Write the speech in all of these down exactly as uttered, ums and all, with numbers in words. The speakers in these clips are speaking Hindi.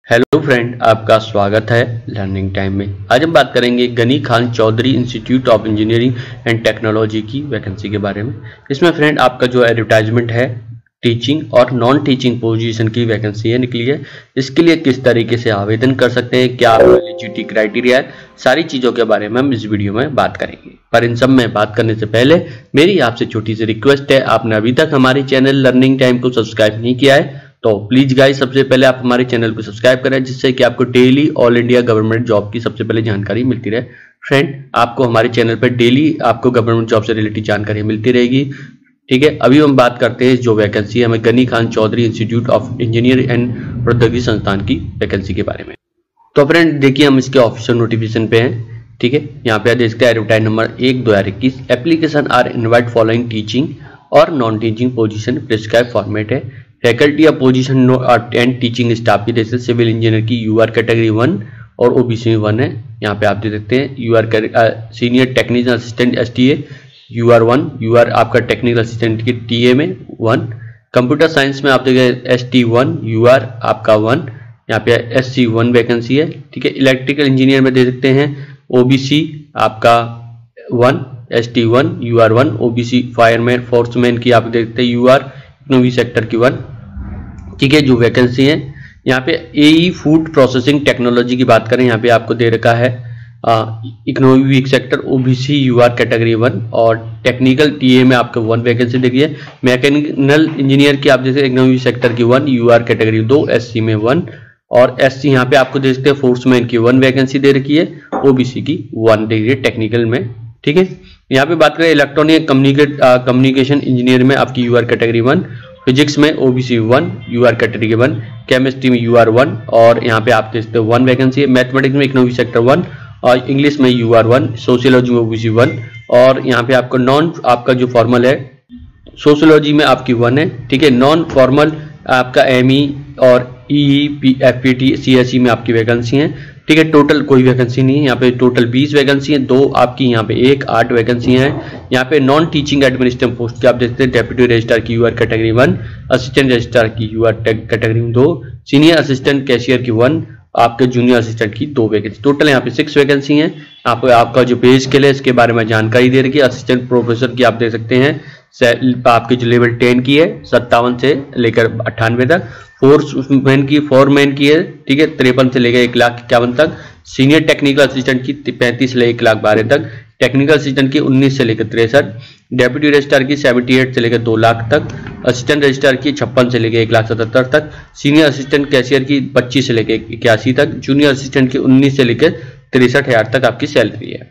हेलो फ्रेंड, आपका स्वागत है लर्निंग टाइम में। आज हम बात करेंगे Ghani Khan Chaudhary institute of engineering and technology की वैकेंसी के बारे में। इसमें फ्रेंड आपका जो एडवर्टाइजमेंट है टीचिंग और नॉन टीचिंग पोजीशन की वैकेंसी है निकली है। इसके लिए किस तरीके से आवेदन कर सकते हैं, क्या एलिजिबिलिटी क्राइटेरिया है, सारी चीज़ों के बारे में हम इस वीडियो में बात करेंगे। पर इन सब में बात करने से पहले मेरी आपसे छोटी सी रिक्वेस्ट है, आपने अभी तक हमारे चैनल लर्निंग टाइम को सब्सक्राइब नहीं किया है तो प्लीज गाइस सबसे पहले आप हमारे चैनल को सब्सक्राइब करें, जिससे कि आपको daily all India government job की सबसे पहले जानकारी मिलती रहे। फ्रेंड, आपको हमारे चैनल पर डेली आपको गवर्नमेंट जॉब से रिलेटेड जानकारी मिलती रहेगी। ठीक है, अभी हम बात करते हैं जो वैकेंसी है हमें Ghani Khan Chaudhary institute of engineer and प्रौद्योगिकी संस्थान की वैकेंसी के बारे में। तो फ्रेंड देखिए, हम इसके ऑफिशियल नोटिफिकेशन पे हैं। ठीक है, यहाँ पे देखते हैं एडवर्टाइज नंबर एक दो हजार इक्कीस application are invite following teaching और non teaching position prescribe format है। फैकल्टी या पोजीशन एंड टीचिंग स्टाफ की जैसे सिविल इंजीनियर की यू आर कैटेगरी वन और ओबीसी में वन है। यहाँ पे आप देख सकते हैं U R senior technical assistant S T A U R one, U R आपका टेक्निकल असिस्टेंट की टी ए में वन, कंप्यूटर साइंस में आप देखें S T one U R आपका वन, यहाँ पे एस सी वन वैकेंसी है। ठीक है, इलेक्ट्रिकल इंजीनियर में दे सकते हैं ओबीसी आपका one, S T one U R one, OBC fireman foreman की आप देखते हैं यू आर इकोनॉमी सेक्टर की वन। ठीक है, जो वैकेंसी है यहाँ पे एई फूड प्रोसेसिंग टेक्नोलॉजी की बात करें, यहाँ पे आपको दे रखा है economy weak sector OBC UR category one और टेक्निकल टीए में आपको वन वैकेंसी देखी है। मैकेनिकल इंजीनियर की आप जैसे इकोनॉमी सेक्टर की वन, यूआर कैटेगरी दो, एससी में वन और एससी यहाँ पे आपको दे सकते हैं फोर्समैन की वन वैकेंसी दे रखी है, ओबीसी की वन दे रही है टेक्निकल में। ठीक है, यहाँ पे बात करें इलेक्ट्रॉनिक कम्युनिकेट कम्युनिकेशन इंजीनियर में आपकी यूआर कैटेगरी वन, फिजिक्स में OBC one UR category one, chemistry में यूआर वन और यहाँ पे आप देखते हैं वन वैकेंसी है। मैथमेटिक्स में इकोनॉमिक सेक्टर वन और इंग्लिश में यूआर वन, सोशियोलॉजी में ओबीसी वन और यहाँ पे आपको नॉन आपका जो फॉर्मल है सोशियोलॉजी में आपकी वन है। ठीक है, नॉन फॉर्मल आपका एमई और E P F P T C S E में आपकी वैकेंसी है। ठीक है, टोटल कोई वैकेंसी नहीं है यहाँ पे, टोटल बीस वैकेंसी है, दो आपकी यहाँ पे एक आठ वैकेंसी हैं। यहाँ पे नॉन टीचिंग एडमिनिस्ट्रेटिव पोस्ट की आप देखते हैं डेप्यूटी रजिस्ट्रार की UR category one, assistant registrar की यूआर कैटेगरी दो, सीनियर असिस्टेंट कैशियर की वन, आपके जूनियर असिस्टेंट की दो वैकेंसी, टोटल यहाँ पे सिक्स वैकेंसी हैं। आप आपका जो पे स्केल है इसके बारे में जानकारी दे रखी है। असिस्टेंट प्रोफेसर की आप देख सकते हैं आपकी जो लेवल टेन की है सत्तावन से लेकर अट्ठानवे तक, फोर्समैन की फोर मैन की है ठीक है तिरपन से लेकर एक लाख इक्यावन तक, सीनियर टेक्निकल असिस्टेंट की पैंतीस से लेकर एक लाख बारह तक, टेक्निकल असिस्टेंट की उन्नीस से लेकर तिरसठ, डेप्यूटी रजिस्ट्रार की अठहत्तर से लेकर दो लाख तक, असिस्टेंट रजिस्ट्रार की छप्पन से लेकर एक लाख सतहत्तर तक, सीनियर असिस्टेंट कैशियर की पच्चीस से लेकर इक्यासी तक, जूनियर असिस्टेंट की उन्नीस से लेकर तिरसठ हजार तक आपकी सैलरी है।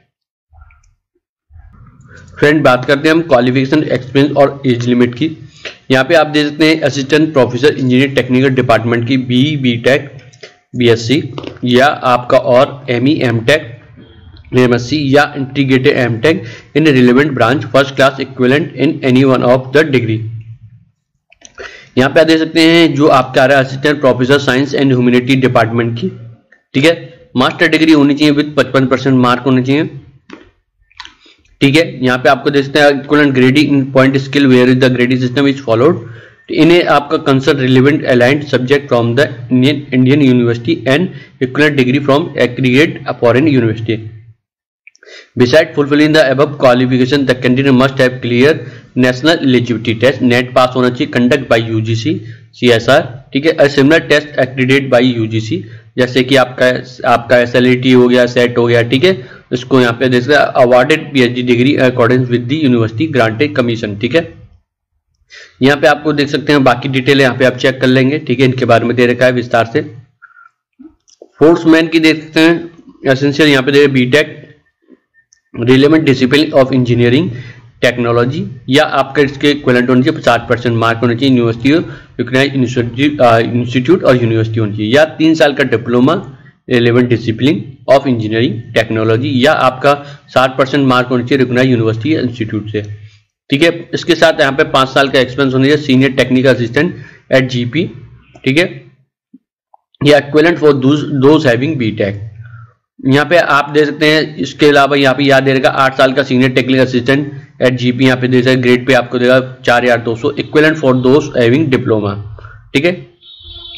फ्रेंड बात करते हैं हम क्वालिफिकेशन, एक्सपीरियंस और एज लिमिट की। यहाँ पे आप देख सकते हैं assistant professor engineer technical department की B B tech B S C या आपका और M E M tech M S C या integrated M tech in relevant branch first class equivalent in any one of the degree. यहाँ पे आप देख सकते हैं जो आपका आ रहा है assistant professor science and humanity department की। ठीक है, मास्टर डिग्री होनी चाहिए विद पचपन परसेंट मार्क होने चाहिए। ठीक है, यहाँ पे आपको देख सकते हैं equivalent grading in point scale where is the grading system is followed, इन्हें आपका concern relevant aligned subject from the Indian Indian university and equivalent degree from aggregate foreign university. Beside fulfilling the above qualification the candidate must have clear national eligibility test, NET pass होना चाहिए, कंडक्ट बाय यूजीसी सीएसआर। ठीक है, a similar test accredited by UGC, जैसे कि आपका आपका एसएलईटी हो गया, सेट हो गया। ठीक है, इसको यहाँ पे देख सकते हैं awarded PhD degree according with the university granted commission. ठीक है, यहाँ पे आपको देख सकते हैं बाकी डिटेल यहाँ पे आप चेक कर लेंगे। ठीक है, इनके बारे में दे रखा है विस्तार से। फोर्समैन की देख सकते हैं एसेंशियल यहाँ पे दे BTech relevant discipline of engineering technology या आपका इसके इक्विवेलेंट होना चाहिए पचास परसेंट मार्क होना चाहिए, यूनिवर्सिटी इंस्टीट्यूट और यूनिवर्सिटी होनी चाहिए, या तीन साल का diploma relevant discipline of engineering technology या आपका साठ परसेंट मार्क होना चाहिए रिकॉग्नाइज्ड यूनिवर्सिटी इंस्टीट्यूट से। ठीक है, इसके साथ यहाँ पे पांच साल का एक्सपीरियंस होना चाहिए senior technical assistant at GP. ठीक है, या equivalent for those having BTech. यहाँ पे आप दे सकते हैं, इसके अलावा यहाँ पे याद दे देगा आठ साल का senior technical assistant at GP, यहाँ पे दे सकते ग्रेड पे आपको देगा चार हजार दो सौ, equivalent for those having diploma. ठीक है,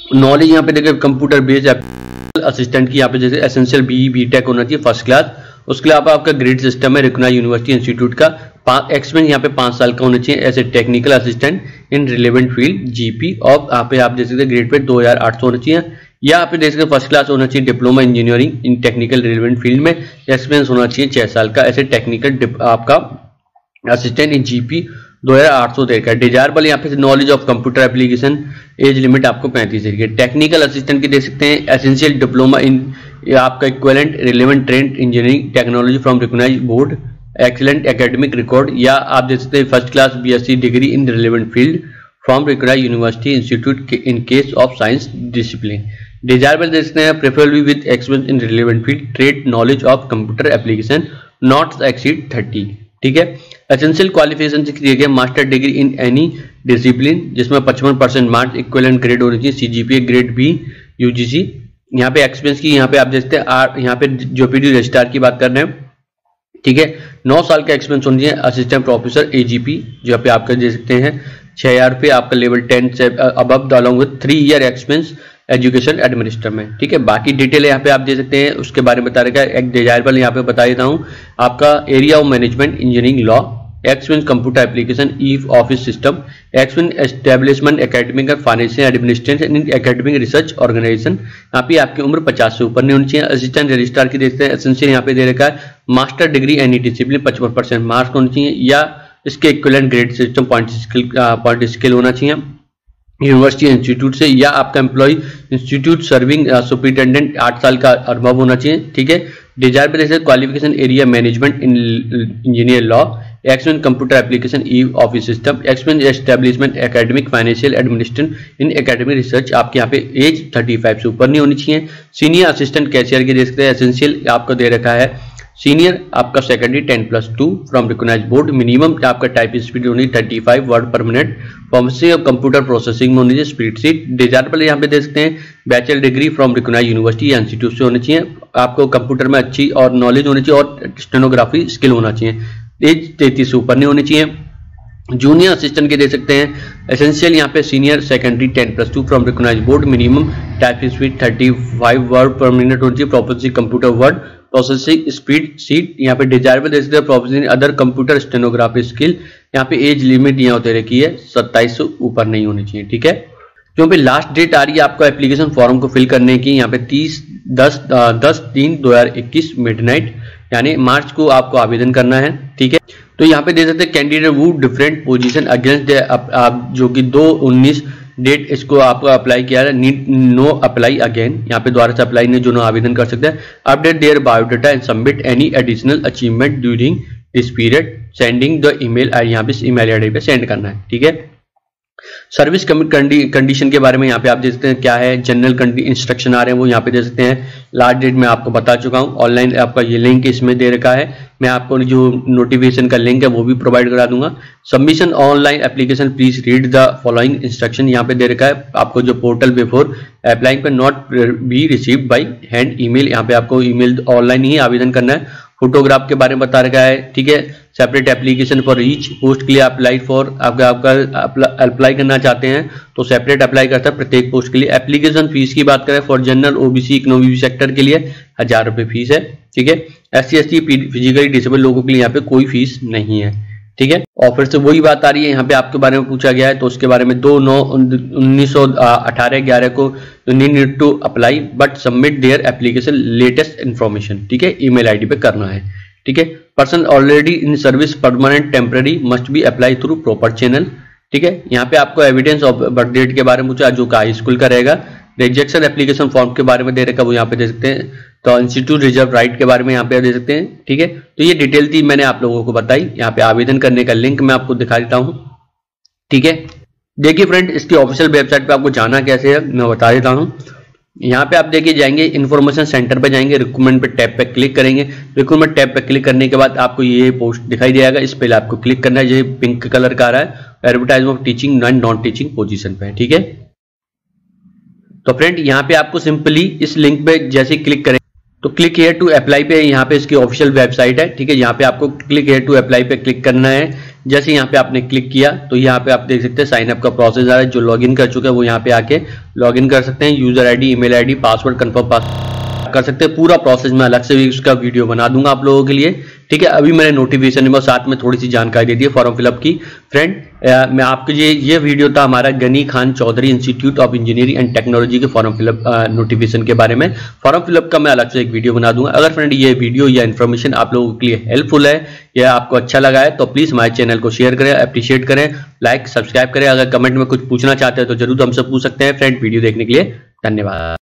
नॉलेज यहाँ पे देखिए कंप्यूटर बेस्ड असिस्टेंट की यहाँ पे जैसे एसेंशियल बी बी टेक होना चाहिए फर्स्ट क्लास। उसके अलावा आपका ग्रेड सिस्टम है रिकॉग्नाइज्ड यूनिवर्सिटी इंस्टीट्यूट का, एक्सपीरियंस यहाँ पे पाँच साल का होना चाहिए as a technical assistant in relevant field GP और यहाँ पे आप देख सकते ग्रेड पे दो हजार आठ सौ होना चाहिए, या आप देख सकते फर्स्ट क्लास होना चाहिए diploma engineering in technical relevant field में, एक्सपीरियंस होना चाहिए छह साल का ऐसे टेक्निकल आपका असिस्टेंट इन जीपी दो हजार आठ सौ का। डिजायरेबल यहाँ पे knowledge of computer application, age limit आपको पैंतीस है। टेक्निकल असिस्टेंट की देख सकते हैं एसेंशियल डिप्लोमा इन आपका equivalent relevant trend engineering technology from recognised board, excellent academic record, या आप देख सकते हैं first class BSc degree in relevant field from recognised university institute in case of science discipline. Desirable देख सकते हैं preferably with experience in relevant field, trade knowledge of computer application not exceed thirty. ठीक है, एसेंशियल क्वालिफिकेशन दिए गए master degree in any discipline जिसमें पचपन परसेंट मार्क्स, इक्विवेलेंट ग्रेड होनी चाहिए, सीजीपीए ग्रेड बी यूजीसी। यहाँ पे एक्सपीरियंस की यहाँ पे आप देखते हैं यहाँ पे जो पीडी रजिस्ट्रार की बात कर रहे हैं। ठीक है, नौ साल का एक्सपीरियंस होनी चाहिए, असिस्टेंट प्रोफेसर एजीपी जो पे आपका दे सकते हैं छह हजार रुपये आपका लेवल टेन से above along with three year experience education administer में। ठीक है, बाकी डिटेल यहाँ पे आप दे सकते हैं उसके बारे में बता रखा है। एक डिजायरेबल यहाँ पे बता देता हूँ आपका area of management engineering law, experience computer application E office system, experience establishment academic financial administration in academic research organisation. यहाँ पे आपकी उम्र पचास से ऊपर नहीं होनी चाहिए। असिस्टेंट रजिस्ट्रार की देखते हैं एसेंशियल यहाँ पे दे रखा है मास्टर डिग्री एनी डिसिप्लिन पचपन परसेंट मार्क्स होनी चाहिए, या इसके equivalent grade system point scale point scale होना चाहिए यूनिवर्सिटी इंस्टीट्यूट से, या आपका एम्प्लॉय इंस्टीट्यूट सर्विंग सुपरिटेंडेंट आठ साल का अनुभव होना चाहिए। ठीक है, desirable qualification area management in engineer law, experience computer application E office system, experience establishment academic financial administration in academic research. आपके यहाँ पे एज पैंतीस से ऊपर नहीं होनी चाहिए। सीनियर असिस्टेंट कैशियर की देख सकते हैं एसेंशियल आपको दे रखा है सीनियर आपका secondary ten plus two from recognised board, minimum आपका टाइप स्पीड होनी thirty five word per minute, pharmacy और कंप्यूटर प्रोसेसिंग में होनी चाहिए स्पीड सीट। डिजायरेबल यहाँ पे देख सकते हैं bachelor degree from recognised university या इंस्टीट्यूट से होनी चाहिए, आपको कंप्यूटर में अच्छी और नॉलेज होनी चाहिए और स्टेनोग्राफी स्किल होना चाहिए, एज तैंतीस से ऊपर नहीं होनी चाहिए। जूनियर असिस्टेंट के दे सकते हैं एसेंशियल यहाँ पे senior secondary ten plus two from recognised board, minimum type speed thirty five word per minute होनी चाहिए, proficiency computer word processing speed seat. यहाँ पे डिजायरेबल दे सकते हैं proficiency other computer stenography skill. यहाँ पे एज लिमिट यहाँ होते रखी है सत्ताईस से ऊपर नहीं होनी चाहिए। ठीक है, जो पे लास्ट डेट आ रही है आपको एप्लीकेशन फॉर्म को फिल करने की यहाँ पे तीस दस दस तीन दो हजार इक्कीस मिडनाइट यानी मार्च को आपको आवेदन करना है। ठीक है, तो यहाँ पे दे सकते हैं कैंडिडेट वो डिफरेंट पोजीशन अगेंस्ट आप जो कि दो उन्नीस डेट इसको आपको अप्लाई किया है, नीड नो अप्लाई अगेन, यहाँ पे दोबारा से अप्लाई नहीं, जो नो आवेदन कर सकते हैं। Update their biodata and submit any additional achievement during this period sending the email ID, यहाँ पे ईमेल आईडी पे सेंड करना है। ठीक है, सर्विस कंडीशन के बारे में यहाँ पे आप देख सकते हैं क्या है, जनरल इंस्ट्रक्शन आ रहे हैं वो यहाँ पे दे सकते हैं। लास्ट डेट में आपको बता चुका हूँ, ऑनलाइन आपका ये लिंक इसमें दे रखा है, मैं आपको जो नोटिफिकेशन का लिंक है वो भी प्रोवाइड करा दूंगा। Submission online application please read the following instruction, यहाँ पे दे रखा है आपको जो पोर्टल बिफोर अप्लाइंग पे not be received by hand email, यहाँ पे आपको ईमेल ऑनलाइन ही आवेदन करना है। फोटोग्राफ के बारे में बता रखा है। ठीक है, separate application for each post के लिए अप्लाई फॉर आपका आपका अप्लाई करना चाहते हैं तो सेपरेट अप्लाई करता है प्रत्येक पोस्ट के लिए। एप्लीकेशन फीस की बात करें for general OBC economic sector के लिए हजार रुपए फीस है। ठीक है, S C S T physically disable लोगों के लिए यहाँ पे कोई फीस नहीं है। ठीक है, और फिर से वही बात आ रही है यहाँ पे आपके बारे में पूछा गया है तो उसके बारे में दो नौ उन्नीस सौ अठारह ग्यारह को need to apply but submit their application latest information. ठीक है, ईमेल आईडी पे करना है। ठीक है, person already in service permanent temporary must be apply through proper channel. ठीक है, यहाँ पे आपको एविडेंस ऑफ बर्थ डेट के बारे में पूछा जो हाई स्कूल का रहेगा। रिजेक्शन एप्लीकेशन फॉर्म के बारे में दे रखा वो यहाँ पे दे सकते हैं, तो इंस्टीट्यूट रिजर्व राइट के बारे में यहाँ पे दे सकते हैं। ठीक है, तो ये डिटेल थी मैंने आप लोगों को बताई। यहाँ पे आवेदन करने का लिंक मैं आपको दिखा देता हूँ। ठीक है, देखिए फ्रेंड, इसकी ऑफिशियल वेबसाइट पे आपको जाना कैसे है मैं बता देता हूँ। यहाँ पे आप देखिए जाएंगे इन्फॉर्मेशन सेंटर पे जाएंगे, रिक्रूटमेंट पे टैब पे क्लिक करेंगे। रिक्रूटमेंट टैब पे क्लिक करने के बाद आपको ये पोस्ट दिखाई देगा, इस पे आपको क्लिक करना है। ये पिंक कलर का आ रहा है advertisement of teaching and non teaching position पे। ठीक है, तो फ्रेंड यहाँ पे आपको सिंपली इस लिंक पे जैसे क्लिक करें तो क्लिक हेयर टू अप्लाई पे यहाँ पे इसकी ऑफिशियल वेबसाइट है। ठीक है, यहाँ पे आपको क्लिक हेयर टू अप्लाई पे क्लिक करना है। जैसे यहाँ पे आपने क्लिक किया तो यहाँ पे आप देख सकते हैं साइन अप का प्रोसेस आ रहा है। जो लॉगिन कर चुका है वो यहाँ पे आके लॉगिन कर सकते हैं। User ID, email ID, password confirm pass कर सकते हैं। पूरा प्रोसेस मैं अलग से भी उसका वीडियो बना दूंगा आप लोगों के लिए, ठीक है। अभी मैंने नोटिफिकेशन में साथ में थोड़ी सी जानकारी दे दी है फॉर्म फिलअप की। फ्रेंड मैं आपके लिए ये वीडियो था हमारा Gani Khan Chaudhary institute of engineering and technology के फॉर्म फिलअप नोटिफिकेशन के बारे में। फॉर्म फिलअप का मैं अलग से एक वीडियो बना दूंगा। अगर फ्रेंड ये वीडियो या इन्फॉर्मेशन आप लोगों के लिए हेल्पफुल है या आपको अच्छा लगा है तो प्लीज हमारे चैनल को शेयर करें, अप्रिशिएट करें, लाइक सब्सक्राइब करें। अगर कमेंट में कुछ पूछना चाहते हैं तो जरूर हमसे पूछ सकते हैं। फ्रेंड वीडियो देखने के लिए धन्यवाद।